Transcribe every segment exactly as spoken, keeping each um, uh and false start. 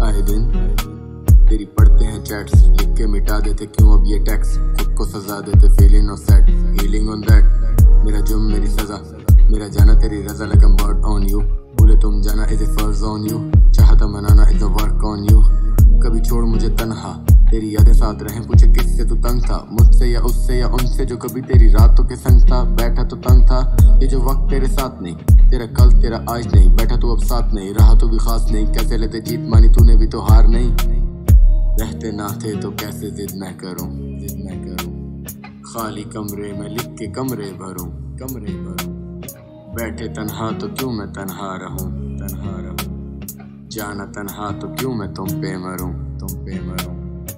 आए दिन तेरी पढ़ते हैं चैट्स, लिख के मिटा देते क्यों अब ये टैक्स, खुद को सजा देते feeling of sad, healing on that. मेरा जुर्म मेरी सजा, मेरा जाना तेरी रजा, like I'm bird on you। बोले तुम जाना इज ए फर्ज ऑन यू, चाहता मनाना is a work on you. कभी छोड़ मुझे तन्हा, तेरी यादें साथ रहें, पूछे किससे तू तंग था, मुझसे या उससे या उनसे जो कभी तेरी रातों के संग था। बैठा तो तंग था, ये जो वक्त तेरे साथ नहीं, तेरा कल तेरा आज नहीं, बैठा तू अब साथ नहीं, रहा तो भी खास नहीं। कैसे लेते जीत मानी तूने भी तो हार नहीं, रहते ना थे तो कैसे जिद मैं करूं, जिद मैं करूं। खाली कमरे में लिख के कमरे भरूं, कमरे भरूं। बैठे तन्हा तो क्यों मैं तन्हा रहूं, तन्हा रहूं। जाना तन्हा तो क्यों मैं तुम पे मरूं, तुम पे मरूं।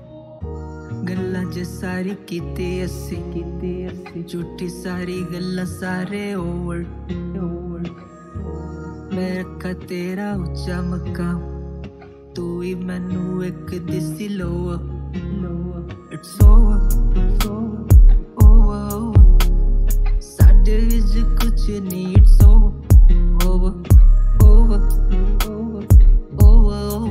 गल्ला जे सारी कीते अस्सी कीते अस्सी, झूठी सारी गल्ला सारे ओवर ओवर। मैं रखा तेरा उच्चा मकाम, तू ही मैनू एक दिसी लोआ लोआ। It's over it's over over over, साडे विच कुछ नहीं। It's over over over over over,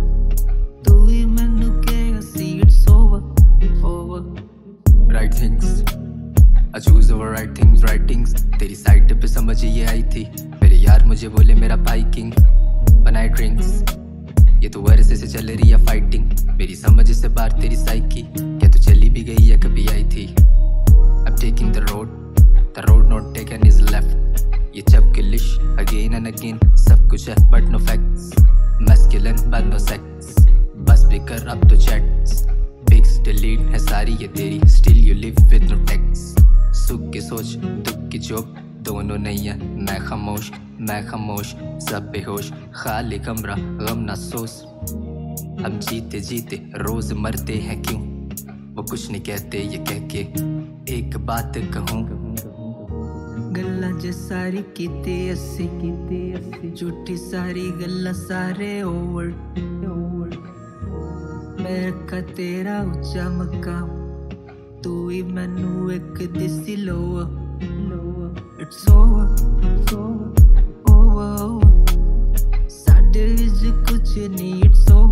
तू ही मैनू कह सी। It's over over. Right things I choose over right things, right things। तेरी साइड पे समझ ये आई थी, मेरे यार मुझे बोले मेरा भाई किंग बनाए ड्रिंक्स। ये तो वर्षे से चल रही है फाइटिंग, मेरी समझ से बाहर तेरी साइकी, क्या तो चली भी गई या कभी आई थी। I'm taking the road, the road not taken is left। ये चपकलिश again and again, सब कुछ है but no facts। Masculine but no sex, बस भी कर अब तो chats। Pics delete है सारी ये तेरी, still you live with no text। सुख की सोच दुख की जोक दोनों नहीं है, मैं खामोश मैं खामोश सब बेहोश। खाली कमरा गम ना सोच, हम जीते जीते रोज मरते हैं क्यों। वो कुछ नहीं कहते ये कह के एक बात कहूँ। गल्ला जे सारी कीते अस्सी कीते अस्सी, झूठी सारी गल्ला सारे ओवर ओवर। मैं रखा तेरा उच्चा मकाम, तू ही मैनू एक दिसी लोआ लोआ। It's over it's over over over, साडे विच कुछ नहीं। It's over.